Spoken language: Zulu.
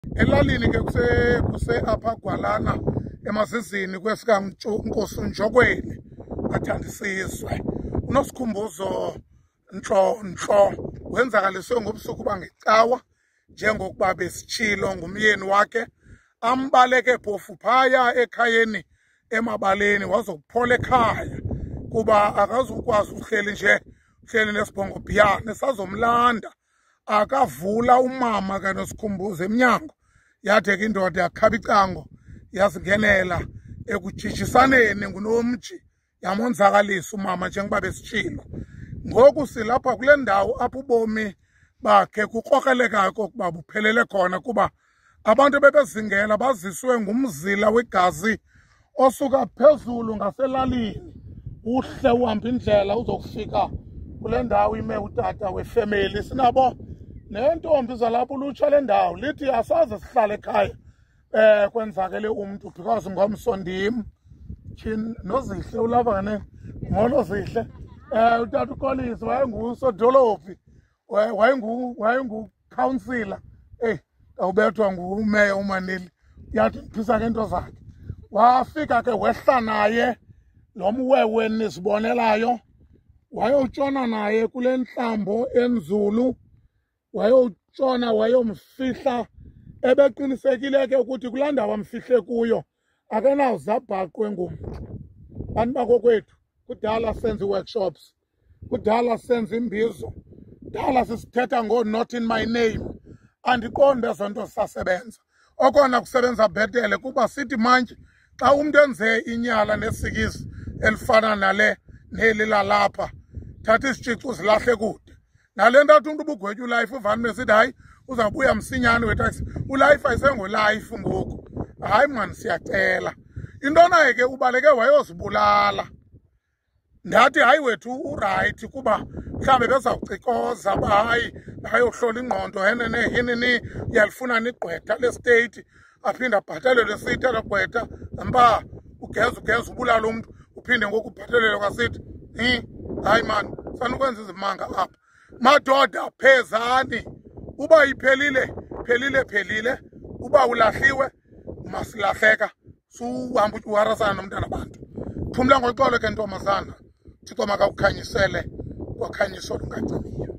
Elalini ke kuse apha gwalana emazizini kwesikaNkosi Njokweli athandisizwe. Unosikhumbuzo Ntlo wenzakaliswe ngobusuku bangecawa njengokuba besitshilo ngumyeni wakhe. Ambaleke phofu phaya ekhayeni emabaleni wazokuphola ekhaya kuba akazukwazi uhleli nje uhleli nesibhongo bhiyane sazomlanda. Akavula umama kaNosikhumbuzo emnyango yade ke indoda yakhaba icango yazingenela ekujijisaneni ngunomji yamonzakalisa umama njengoba besitshilo. Ngoku silapha kule ndawo apho ubomi bakhe kukrokrelekayo kokuba buphelele khona kuba abantu bebezingela baziswe ngumzila wegazi osuka phezulu ngaselalini uhle uhamba indlela uzokufika kule ndawo ime utata wefemeli. Sinabo nentombi zalapho ulutsha le ndawo lithi asaze sihlale ekhaya kwenzakele umntu because ngomso ndim tyhini nozihle ulapha ngane ngolo zihle. Utata uKolisi wayenguSodolophu wayengukhansila awubethwa ngumeya uManeli yathi ndiphisa ke into zakhe. Wafika ke wehla naye lo mwewe nisibonelayo wayotshona naye kule ntlambo enzulu wayotshona wayomfihla ebeqinisekile ke ukuthi kulaa ndawo amfihle kuyo akenawuze abhaqwe ngumntu. Bantu bakokwethu kudala senza workshops, kudala senza imbizo, kudala sisithetha not in my name. Andiqonde ezo nto zisasebenza. Okona kusebenza bhetele kuba sithi manje xa umntu enze inyala nesikisi elifana neli lalapha thatha isitshici uzilahle kude. Nale nto athi umntu ubugwetya ulife uvane besithi hayi uzawubuya msinyane wethu ulife ayisengolife ngoku. Hayi mani siyacela. Intona ke ubaleke wayozibulala. Ndathi hayi wethu urayithi kuba mhlawumbe bezawucikoza uba hayi ayohlola ingqondo henene uyalifuna nigqwetha lestate aphinde abhatalelwe sithi elo gqwetha mba ugeza ubulala umntu uphinde ngoku ubhatalelwe kwasithi hayi mani sanukwenza izimanga apha. Madoda phezani uba iphelile uba ulahliwe masilahleka suhamba uharasana nomntana abantu. Phumla ngoxolo ke ntombazana Thixo makawukhanyisele kwakhanyiso olungacimiyo.